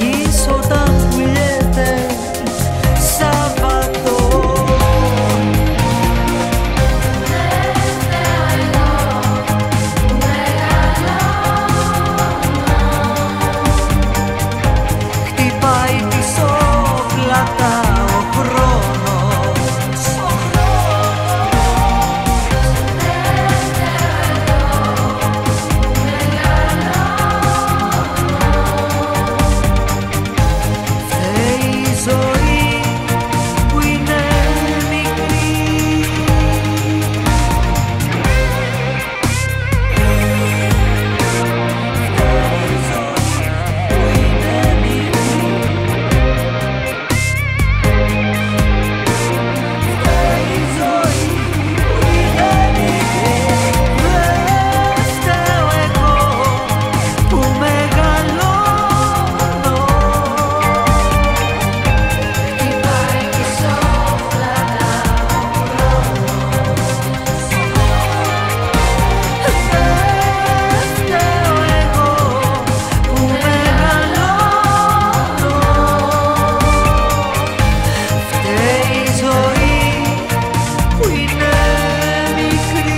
βγεις όταν πουλιέται Σάββατο. Χτυπάει πίσω πλάτα ο χρόνος. Φταίει η ζωή που είναι μικρή. Φταίει η ζωή που είναι μικρή. Φταίει η ζωή που είναι μικρή. Δεν φταίω εγώ που μεγαλώνω. Χτυπάει πίσω πλάτα ο χρόνος. Δεν φταίω εγώ που μεγαλώνω. Φταίει η ζωή που είναι μικρή.